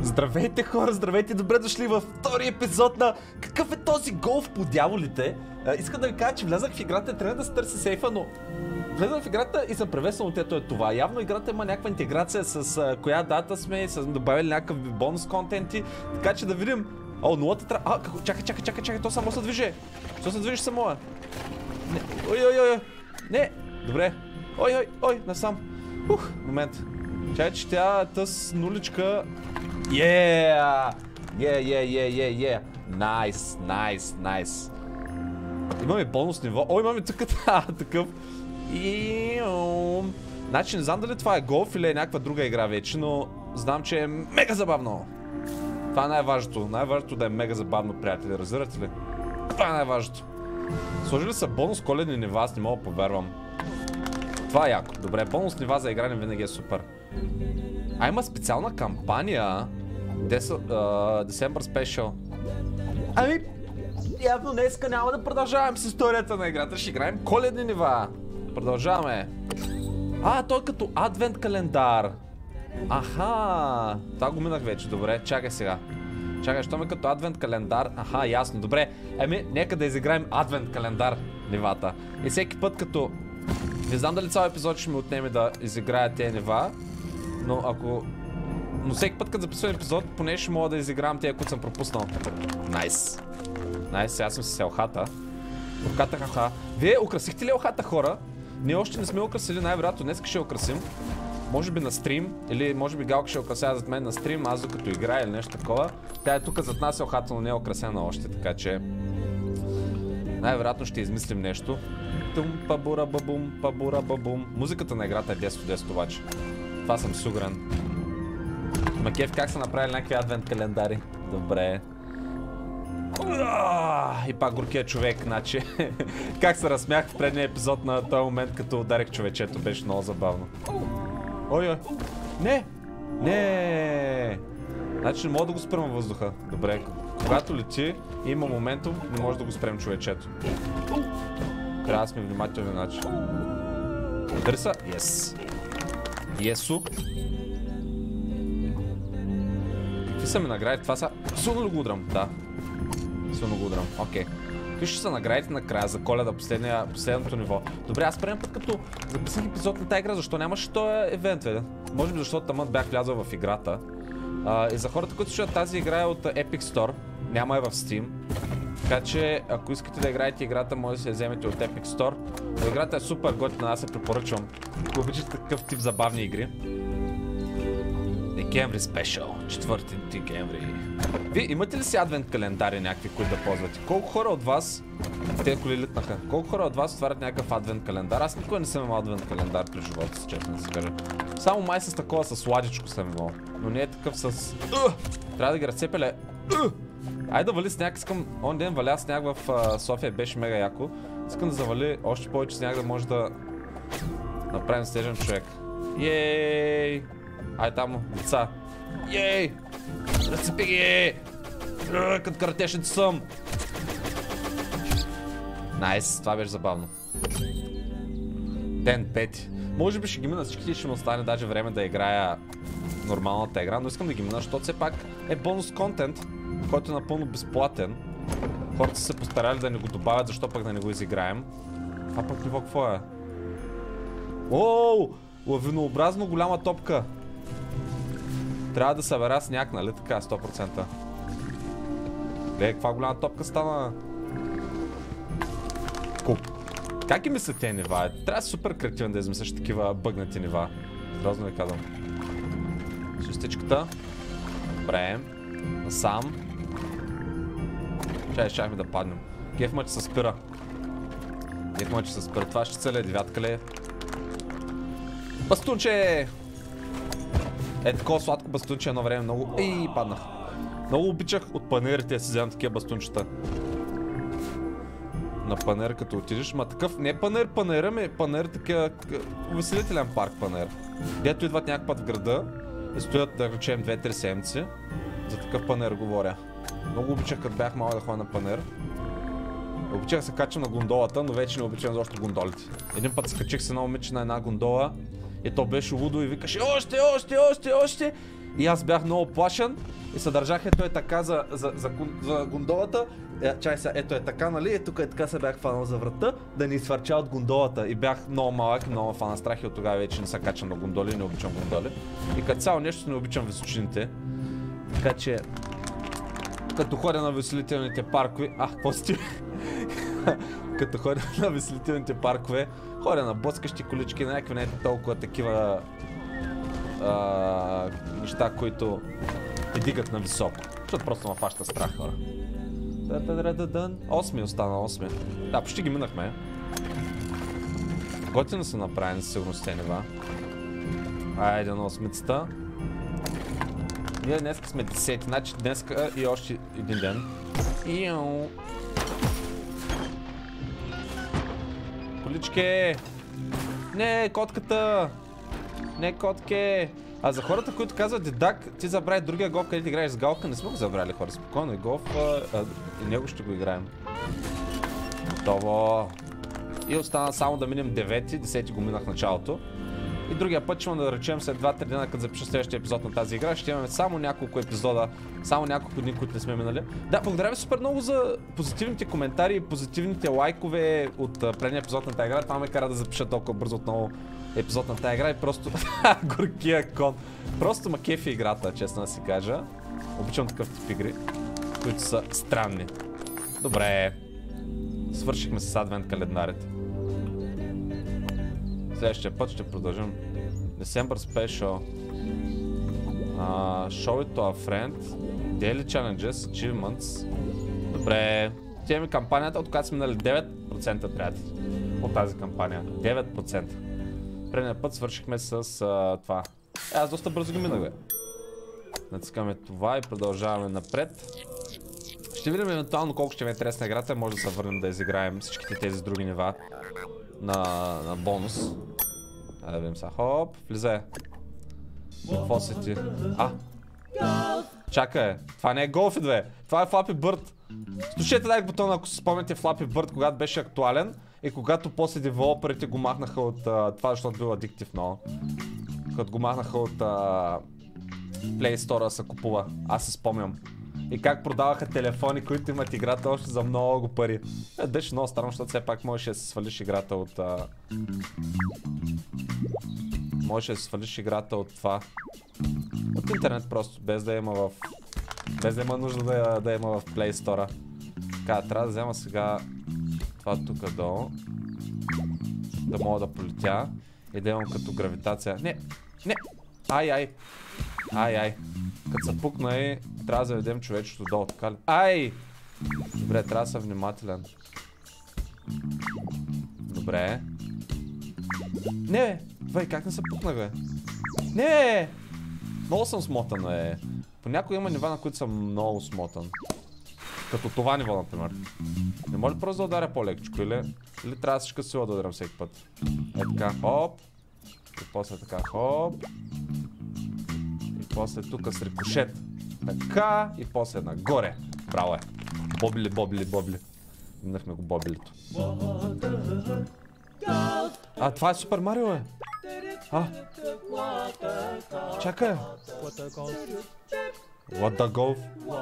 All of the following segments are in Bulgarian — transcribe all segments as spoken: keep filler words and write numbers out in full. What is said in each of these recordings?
Здравейте хора, здравейте, добре дошли във втори епизод на какъв е този голф по дяволите. А, искам да ви кажа, че влязах в играта, трябва да се търси сейфа, но влезах в играта и съм превеснал от ето е това. Явно играта има някаква интеграция с а, коя дата сме, с добавили някакъв бонус контенти, така че да видим. О, нулата трябва... А, какво? Чакай, чакай, чакай, чакай, то само се движи. Що се движиш само? Не, ой, ой, ой, не, добре. Ой, ой, ой, насам. Ух, момент. Чакай, че тя тъс нуличка. Yeah! Yeah, yeah, yeah, yeah, yeah. Найс, найс, найс. Имаме бонус ниво. О, имаме тук такъв. И... Значи не знам дали това е голф или е някаква друга игра вече, но знам, че е мега забавно. Това е най-важното. Най-важното да е мега забавно, приятели. Разбирате ли? Това е най-важното. Сложили са бонус коледни нива, аз не мога да повярвам. Това е яко. Добре, бонус нива за игране винаги е супер. А има специална кампания. December Special. Ами, явно днеска няма да продължаваме с историята на играта. Ще играем коледни нива. Продължаваме. А, той е като адвент календар. Аха, това го минах вече, добре, чакай сега. Чакай, що ме като адвент календар? Аха, ясно, добре. Еми, нека да изиграем адвент календар нивата. И всеки път като... Не знам дали цял епизод ще ми отнеме да изиграя тези нива, но ако... Но всеки път като записвам епизод, поне ще мога да изигравам тези, които съм пропуснал. Найс. Найс, сега съм си се елхата. Елхата, хаха. Вие украсихте ли елхата, хора? Ние още не сме украсили, най-вероятно днес ще украсим. Може би на стрим, или може би Галка ще украсява зад мен на стрим, аз докато играя или нещо такова. Тя е тук зад нас елхата, но не е украсена още, така че... Най-вероятно ще измислим нещо. Тум, пабура, бабум, пабура, бабум. Музиката на играта е десет от десет обаче. Това съм сигурен. Макев, как са направили някакви адвент календари? Добре. И пак горкия човек, значи. Как се разсмях в предния епизод на този момент, като ударих човечето, беше много забавно. Ой, ой. Не! Не! Значи не мога да го спрем във въздуха. Добре. Когато лети и има моментум, не може да го спрем човечето. Трябва да сме внимателни, значи. Дърса? Yes. Есу. Какви са ми награди? Това са... Силно ли го удрам? Да. Силно го удрам. Окей. Какви ще са наградите накрая за Коледа, последното ниво? Добре, аз преден път като записах епизод на тази игра, защо нямаше този евент, бе? Може би защото тамът бях влязъл в играта. Uh, и за хората, които слушат, тази игра е от Epic Store. Няма е в Steam. Така че, ако искате да играете играта, може да се я вземете от Epic Store. Но играта е супер готина, аз се препоръчвам. Ако обичате такъв тип забавни игри. Декември Special, четвърти декември. Вие имате ли си адвент календари някакви, които да ползвате? Колко хора от вас, те коли литнаха, колко хора от вас отварят някакъв адвент календар? Аз никога не съм имал адвент календар при живота си, честно да се кажа. Само май с такова с сладичко съм имал, но не е такъв с... Трябва да ги разцепеля. Айде да вали сняг, искам... Он ден валя сняг в uh, София, беше мега яко. Искам да завали още повече сняг, да може да направим снежен човек. Йей! Ай там, деца. Йей! Разцепи ги! Като каратешници съм! Найс, това беше забавно. Ден пети. Може би ще ги мина всичките и ще ми остане даже време да играя нормалната игра, но искам да ги мина, защото все пак е бонус контент, който е напълно безплатен. Хората са се постарали да не го добавят, защо пък да не го изиграем. Това пък ниво какво е? Оу! Лавинообразно голяма топка. Трябва да събера сняг, нали така, сто процента. Гледай, каква голяма топка стана. Куп. Как ги мисля тези нива? Трябва да си супер креативен да измисляш такива бъгнати нива. Сразно ви казвам. Шестичката. Добре. Насам. Чай, чай ми да паднем. Геф ма, че се спира. Геф ма, че се спира. Това ще цели, девятка ли? Бастунче! Е, такова сладко бастунче едно време много... Ей, паднах. Много обичах от панерите да си вземам такива бастунчета. На панер като отидеш, ма такъв... Не панер, панера ми, панер такива... Увеселителен парк панер. Дето идват някак път в града и стоят, да речем, две-три седмици. За такъв панер говоря. Много обичах, като бях малък да ходя на панер. Обичах да се качам на гондолата, но вече не обичам защо гондолите. Един път скачих се на момиче на една гондола и то беше лудо и викаше още, още, още, още. И аз бях много плашен и се държах ето е така за, за, за, за гондолата. Е, чай сега, ето е така, нали? Е, тук е така се бях фанал за врата, да ни изхвърча от гондолата. И бях много малък, много фана страх и от тогава вече не се качам на гондоли, не обичам гондоли. И като цяло нещо не обичам височините. Така че, като ходя на веселителните паркове... А, какво сте? Като ходя на веселителните паркове, ходя на блъскащи колички, на някакви не толкова такива а, неща, които те дигат на високо. Защото просто ме фаща страх, хора. Осми остана, осми. Да, почти ги минахме. Готино са направени със сигурност те нива. Айде на осмицата. Ние днеска сме десети, значи днеска и още един ден. Иу. Количке! Не, котката! Не, котке! А за хората, които казват, дедак, ти забрави другия голф, където играеш с галка, не сме го забрали, хора. Спокойно и голф, а, а, и него ще го играем. Готово! И остана само да минем девети, десети го минах началото. И другия път ще да речем след два-три дена, като запиша следващия епизод на тази игра, ще имаме само няколко епизода, само няколко дни, които не сме минали. Да, благодаря ви супер много за позитивните коментари и позитивните лайкове от предния епизод на тази игра. Това ме кара да запиша толкова бързо отново епизод на тази игра и просто... горкия кон. Просто ма кефи играта, честно да си кажа. Обичам такъв тип игри, които са странни. Добре. Свършихме с адвент календарите. Следващия път ще продължим December Special, uh, Show it to a friend, Daily Challenges, Achievements. Добре, тя ми кампанията, от която сме минали девет процента, приятели, от тази кампания. девет процента. Предния път свършихме с uh, това. Е, аз доста бързо ги минах, бе. Натискаме това и продължаваме напред. Ще видим евентуално колко ще ми е интересна играта, може да се върнем да изиграем всичките тези други нива на, на бонус. А да видим сега. Хоп, влизай. Какво си ти? А! Чакай, това не е голф, бе. Това е Flappy Bird. Слушайте лайк бутона, ако си спомняте Flappy Bird, когато беше актуален и когато после девелоперите го махнаха от uh, това, защото бил адиктив много. Когато го махнаха от uh, Play Store да се купува. Аз се спомням. И как продаваха телефони, които имат играта още за много пари. Е, беше много странно, защото все пак можеше да се свалиш играта от... А... Можеше да се свалиш играта от това. От интернет просто, без да има в... Без да има нужда да, я, да има в Play Store. Така, трябва да взема сега това тук долу. Да мога да полетя. И да имам като гравитация. Не! Не! Ай, ай! Ай, ай! Като се пукна и трябва да заведем човечето долу, така ли? Ай! Добре, трябва да съм внимателен. Добре. Не, бе! Вай, как не се пукна, бе? Не, бе! Много съм смотан, бе. Понякога има нива, на които съм много смотан. Като това ниво, например. Не може просто да ударя по-лекичко, или? Или трябва да всичка сила да ударям всеки път? Е така, хоп. И после така, хоп. И после тук с рикошет. Така, и после нагоре. Браво е. Бобли, бобли, бобли. Минахме го боблито. А, това е Супер Марио, е. А. Чакай. What the golf?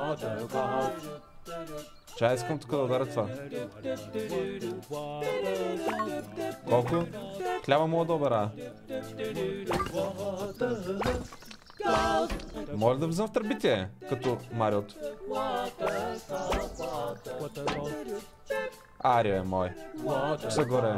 Чай, искам тук да ударя това. Колко? Хляба мога да обера. Моля да влизам в тръбите, като Мариото. Арио е мой. Тук са горе.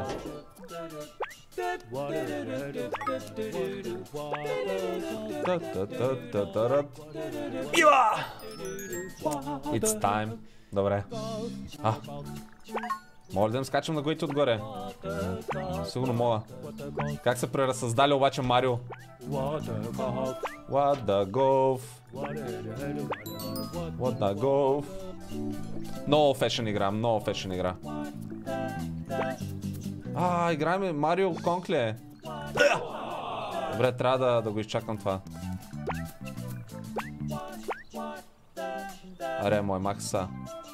Ива! It's time. Добре. А. Моля да им скачам на гоите отгоре. Сигурно мога. Как се преразсъздали обаче Марио? What the golf? What the golf? Много фешен игра, много фешен игра. А, играем Марио Конкле. Добре, трябва да, да го изчакам това. Аре, мой Макса.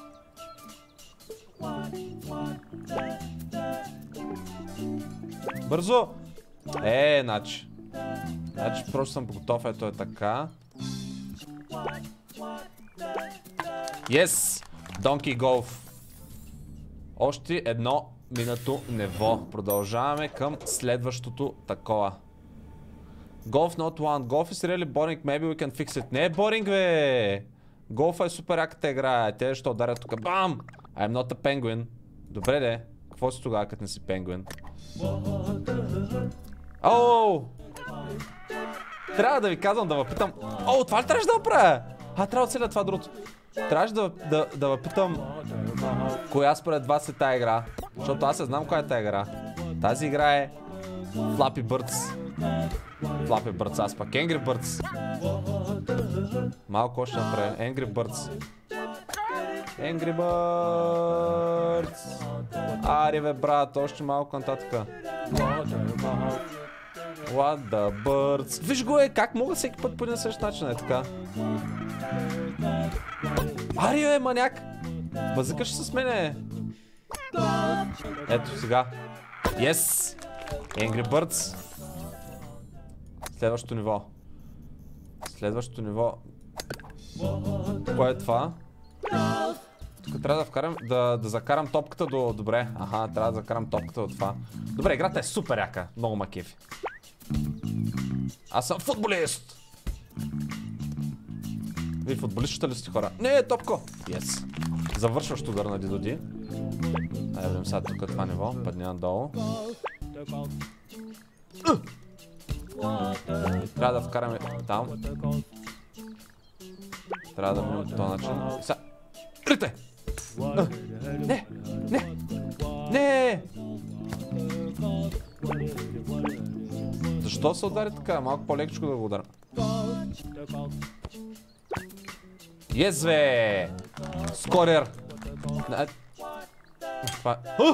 Бързо! Е, значи. Значи просто съм готов, ето е така. Yes! Donkey Golf. Още едно минато ниво. Продължаваме към следващото такова. Golf not one. Golf is really boring. Maybe we can fix it. Не е боринг, бе! Голфа е супер яката игра. Те ще ударят тук. Бам! I'm not a penguin. Добре, де. Какво си тогава, като не си пенгуин? Оу! Трябва да ви казвам, да ви питам. О, това ли трябваше да направя? А, трябва да целя това другото. Трябваше да, да, да ви питам коя според вас е тая игра. Защото аз не знам коя е тая игра. Тази игра е Flappy Birds. Flappy Birds, аз пак Angry Birds. Малко още направя. Angry Birds. Angry Birds. Ари бе, брат, още малко нататък. What the birds. Виж го е, как мога всеки път по един същ начин, е така. Ари бе, маняк. Бъзикаш с мене. Ето сега. Yes! Angry Birds. Следващото ниво. Следващото ниво. Кое е това? Тук трябва да вкарам, да, да закарам топката до... Добре, аха, трябва да закарам топката до това. Добре, играта е супер яка. Много ма кефи. Аз съм футболист! Вие футболистите ли сте, хора? Не, топко! Yes. Завършващ удар на Дидоди. Айде видим сега тук това ниво. Падни надолу. Трябва да вкараме там. Трябва да минем по този начин. Сега... Рите! Не! Не! Не! Защо се удари така? Малко по-лекчко да го ударя. Ес, бе! Скорер! Това...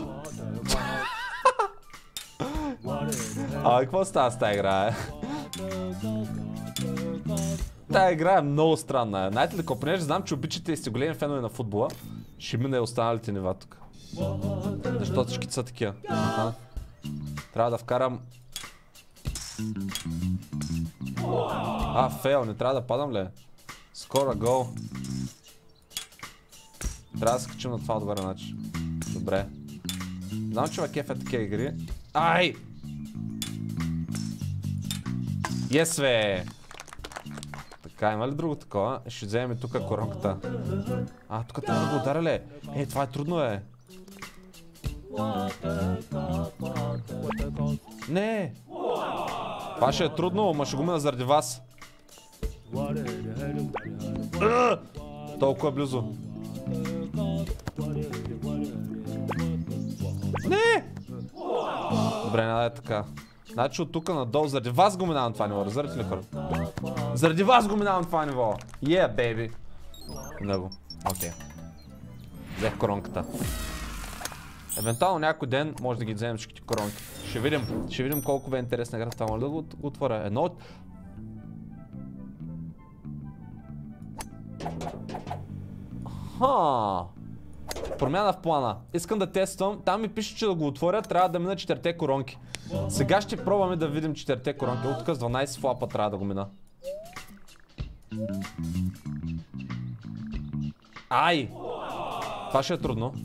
А, какво става с тази игра? Тая игра е много странна. Знаете ли, понеже знам, че обичате и сте големи фенове на футбола, ще мине останалите нива тук. Защо всички са такива? Аха. Трябва да вкарам... А, фейл, не трябва да падам ли? Скоро гол. Трябва да скачим на това отгоре начин. Добре. Знам, че ва кеф е такива игри. Ай! Ес, бе! Така, има ли друго такова? Ще вземем тук коронката. А, тук трябва да го ударя ли? Е, това е трудно, е. Не! Това ще е трудно, ма ще го мина заради вас. Толкова близо. Не! Добре, не да е така. Значи от тук надолу, заради вас го минавам това ниво, разбирате ли, хора? Заради вас го минавам това ниво. Yeah, baby. Много. Окей. Взех коронката. Евентуално някой ден може да ги вземем всичките коронки. Ще видим, ще видим колко ви е интересна играта. Това, моля да го, го отворя. Едно от... Ха. Промяна в плана. Искам да тествам. Там ми пише, че да го отворя, трябва да мина четирите коронки. Сега ще пробваме да видим четирите коронки. От тук с дванайсет флапа трябва да го мина. Ай! Това ще е трудно.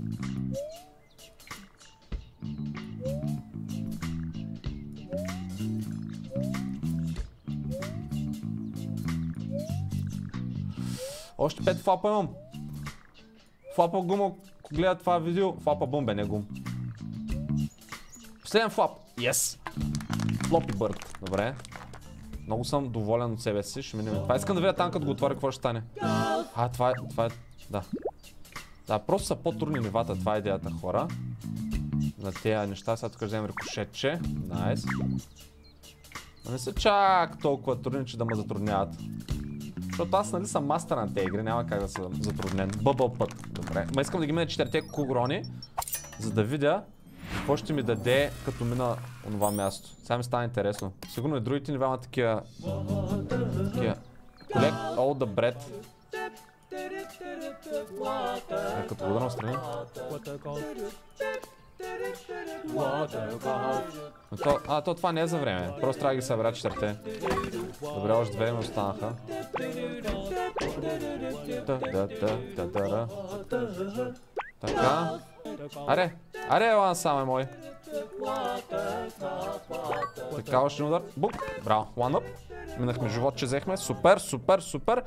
Още пет флапа имам. Флапа гум, ако гледа това видео, флапа бум, бе, не гум. Последен флап. Yes! Floppy Bird. Добре. Много съм доволен от себе си. Ще минем. Това искам да видя там, като го отворя, какво ще стане. А, това е... Това е... Да. Да, просто са по-трудни нивата. Това е идеята, хора. На тези неща. Сега тук ще вземем рикошетче. Найс. Но не са чак толкова трудни, че да ме затрудняват. Защото аз, нали, съм мастър на тези игри, няма как да съм затруднен. Бъбъл път. Добре. Ма искам да ги мина четирите корони, за да видя какво ще ми даде, като мина онова място. Сега ми става интересно. Сигурно и другите нива имат такива... Такива... Collect all the bread. Е, като го ударам страни. То, а, то това не е за време. Просто трябва да ги събера четирите. Добре, още две ми останаха. Така. Аре, аре, Елан сам е мой. Така, още удар. Бук. Браво, one up. Минахме живот, че взехме. Супер, супер, супер.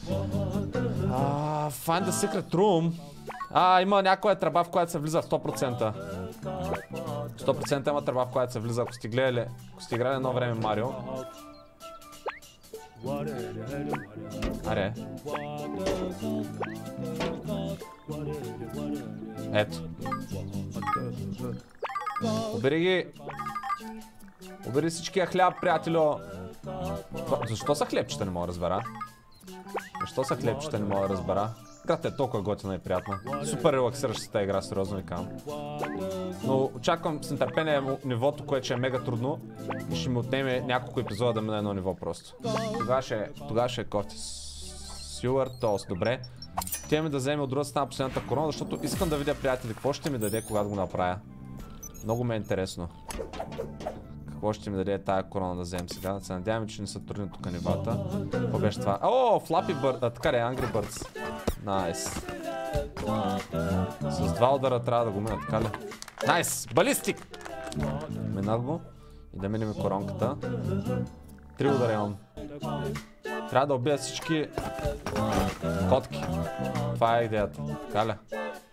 А, find the secret room. А, има някоя тръба, в която се влиза сто процента. сто процента има тръба, в която се влиза, ако сте гледали, ако сте играли едно време Марио. Аре. Ето. Обери ги. Обери всичкия хляб, приятелю. Защо са хлебчета, не мога да разбера? Защо са хлебчета, не мога да разбера? Играта е толкова готина и приятна. Супер релаксираща се тази игра, сериозно ви казвам. Но очаквам с нетърпение нивото, което ще е мега трудно и ще ми отнеме няколко епизода да мина едно ниво просто. Тогава ще, тогава ще е кофти. Сюър, тост, добре. Тя ми да вземе от другата страна последната корона, защото искам да видя, приятели, какво ще ми даде, когато го направя. Много ме е интересно. Какво ще ми даде тая корона да вземем сега? Да се надяваме, че не са трудни тук нивата. Какво беше това? О, Flappy Bird, а, така ли, Angry Birds. Найс. С два удара трябва да го мина, така ли? Найс, балистик! Минах го и да минем коронката. Три удара имам. Трябва да убия всички котки. Това е идеята, така ли?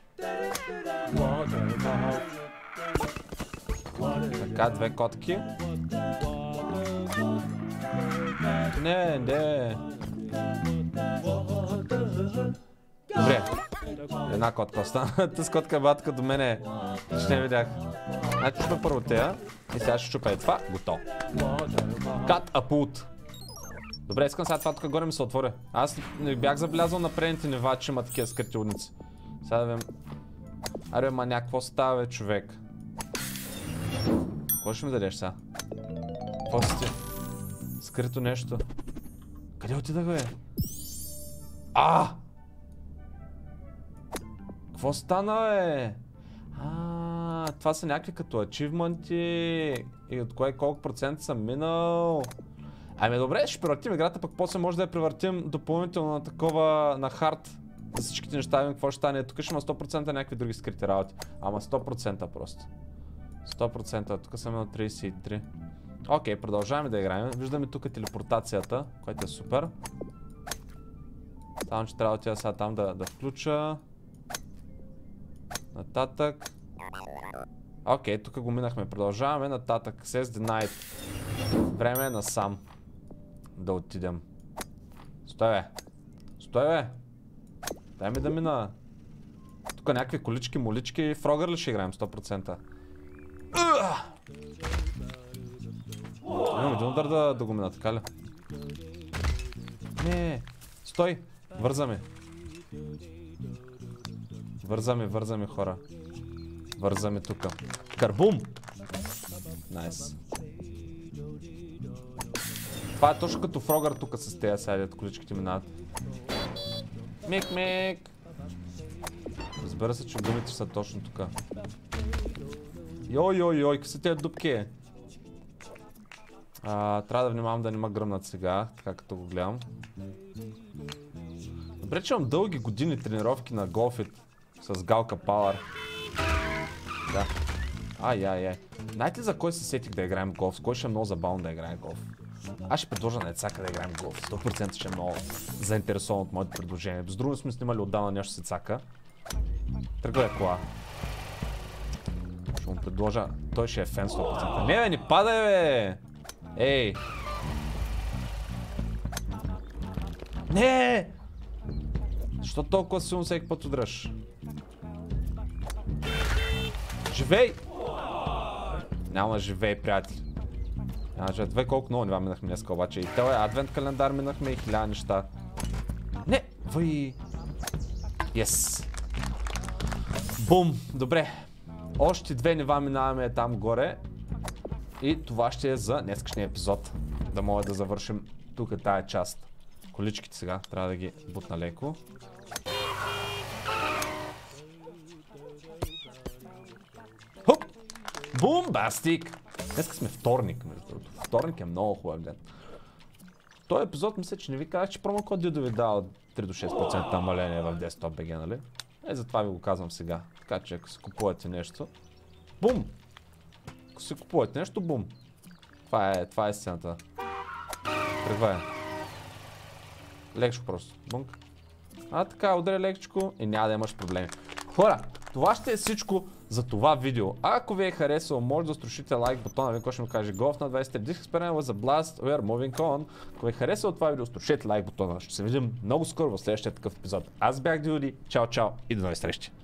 Така, две котки. Не, не. Добре. Една котка остана. Тъс котка батка до мене. Ще не видях. Значи чупя първо тея. И сега ще чупя и това. Готово. Кат апут. Добре, искам сега това тук горе ми се отворя. Аз не бях забелязал на предните нива, че има такива скрити лудници. Сега да видим. Аре, маняк, какво става, бе, човек? Какво ще ми дадеш сега? Какво си ти? Скрито нещо. Къде отидах, бе? А! Какво стана, бе? А, това са някакви като ачивменти. И от кое колко процент съм минал. Ами добре, ще превъртим играта, пък после може да я превъртим допълнително на такова, на хард. За всичките неща, видим какво ще стане. Тук ще има сто процента някакви други скрити работи. Ама сто процента просто. сто процента, тук съм на трийсет и три. Окей, продължаваме да играем. Виждаме тук телепортацията, което е супер. Само, че трябва да отида сега там да, да включа. Нататък. Окей, тук го минахме. Продължаваме нататък. Access denied. Време е насам да отидем. Стой, бе. Стой, бе. Дай ми да мина. Тук някакви колички, молички. Фрогър ли ще играем сто процента? Имам един удар да, да го мина, така ли? Не, стой! Вързаме. Вързаме, вързаме, хора. Вързаме тука. Карбум! Найс. Това е точно като фрогър тук с тези сега, количките минават. Мик, мик! Разбира се, че гумите са точно тука. Йой, йой, йой, какви са тези дупки? А, трябва да внимавам да не ма гръмнат сега, така като го гледам. Добре, че имам дълги години тренировки на Golfit с Галка Power. Да. Ай, ай, ай. Знаете ли за кой се сетих да играем голф? С кой ще е много забавно да играем голф? Аз ще предложа на децака да играем голф. сто процента ще е много заинтересован от моето предложение. Без друго сме снимали отдавна нещо с децака. Тръгва е кола. Ще му предложа. Той ще е фен сто процента. Не, бе, не падай, бе! Ей! Не! Защо толкова силно всеки път удръж? Живей! Няма живей, приятели. Няма живей. Две колко много нива минахме днеска обаче. И това е адвент календар минахме и хиляда неща. Не! Въй! Yes! Бум! Добре. Още две нива минаваме там горе. И това ще е за днескашния епизод. Да мога да завършим тук тая част. Количките сега трябва да ги бутна леко. Хоп! Бумбастик! Днеска сме вторник, между другото. Вторник е много хубав ден. този епизод мисля, че не ви казах, че промокод Дидо ви дава три до шест процента намаление в Desktop би джи, нали? Е, затова ви го казвам сега. Така че ако си купувате нещо, бум! Ако си купувате нещо, бум! Това е, това е сцената. Каква е? Лекшо просто. Бунк. А така, удари лекчко и няма да имаш проблеми. Хора, това ще е всичко за това видео. А ако ви е харесало, може да струшите лайк бутона, ви кой ще му каже Golf на двайсет и три. This experiment was a blast, we are moving on. Ако ви е харесало това видео, струшете лайк бутона. Ще се видим много скоро в следващия такъв епизод. Аз бях Дюди, чао чао и до нови срещи.